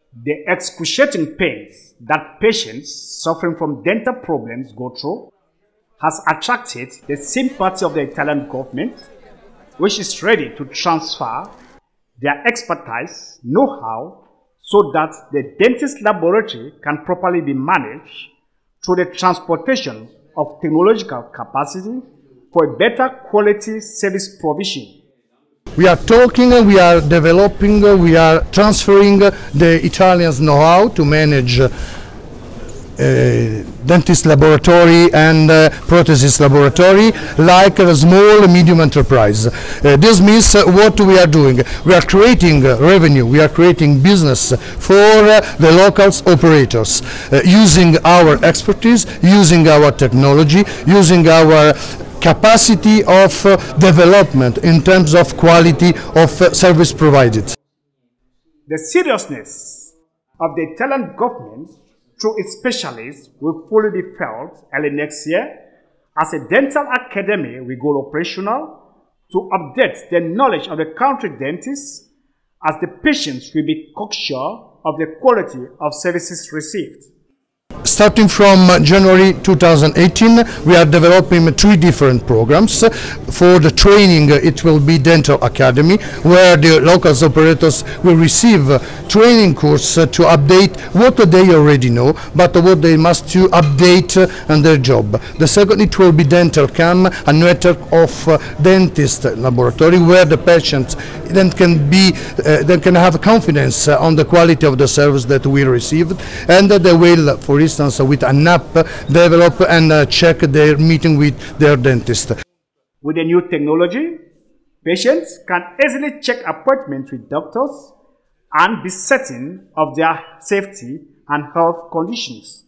The excruciating pains that patients suffering from dental problems go through has attracted the sympathy of the Italian government, which is ready to transfer their expertise, know-how, so that the dentist laboratory can properly be managed through the transportation of technological capacity for a better quality service provision. We are talking, we are developing, we are transferring the Italians' know-how to manage dentist laboratory and prosthesis laboratory like a small and medium enterprise. This means what we are doing. We are creating revenue, we are creating business for the local operators, using our expertise, using our technology, using our capacity of development in terms of quality of service provided. The seriousness of the Italian government through its specialists will fully be felt early next year as a dental academy will go operational to update the knowledge of the country dentists, as the patients will be cocksure of the quality of services received. Starting from January 2018, we are developing 3 different programs. For the training, it will be Dental Academy, where the local operators will receive training course to update what they already know, but what they must to update on their job. The second, it will be Dental Cam, a network of dentist laboratory, where the patients then can have confidence on the quality of the service that we received, and they will, for instance, with an app, develop and check their meeting with their dentist. With the new technology, patients can easily check appointments with doctors and be certain of their safety and health conditions.